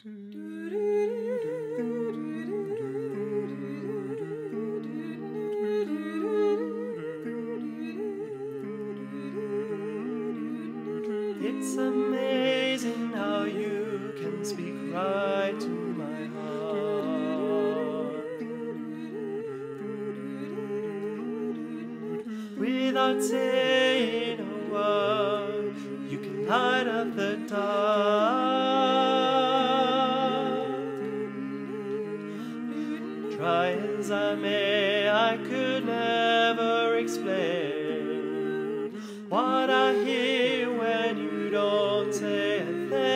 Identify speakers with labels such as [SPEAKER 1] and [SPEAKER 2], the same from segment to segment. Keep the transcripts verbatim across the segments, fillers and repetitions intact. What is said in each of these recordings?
[SPEAKER 1] It's amazing how you can speak right to my heart without saying a word. You can light up the dark. Try as I may, I could never explain what I hear when you don't say a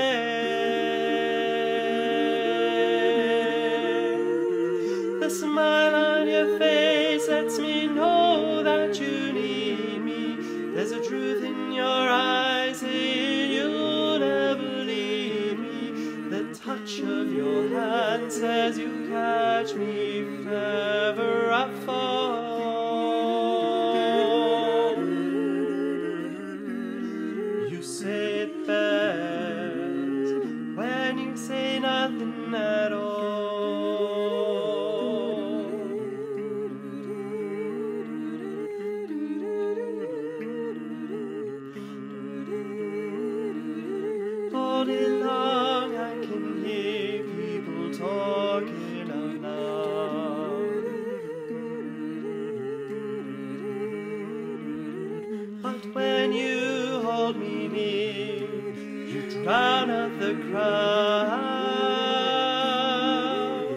[SPEAKER 1] thing. The smile on your face lets me know that you need me. There's a truth in your eyes saying you'll never leave me. The touch of your hand says you'll catch me if ever I fall. You say it best when you say nothing at all. All day long I can hear people talking out loud, but when you hold me near, you drown out the crowd.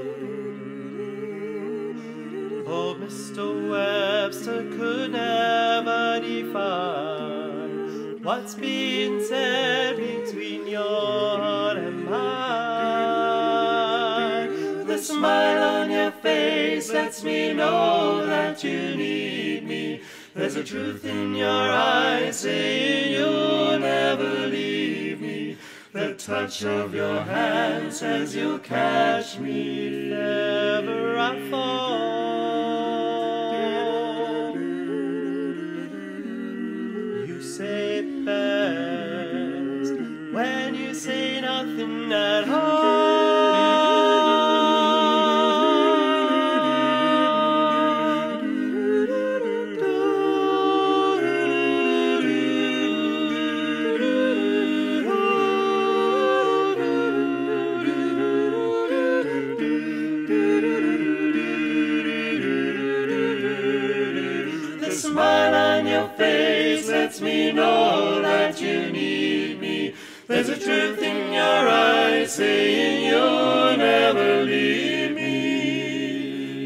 [SPEAKER 1] Oh, Mister Webster could never define what's being said between your heart and mine. The smile on your face lets me know that you need me. There's a truth in your eyes saying you'll never leave me. The touch of your hand says you'll catch me if ever I fall. You say it best when you say nothing at all. The smile on your face lets me know that you need me. There's a truth in your eyes saying you'll never leave me.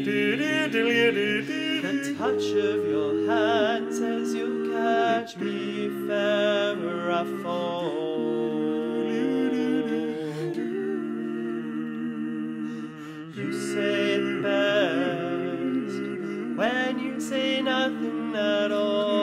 [SPEAKER 1] The touch of your hand says you'll catch me if ever I fall. You say it best when you say nothing at all.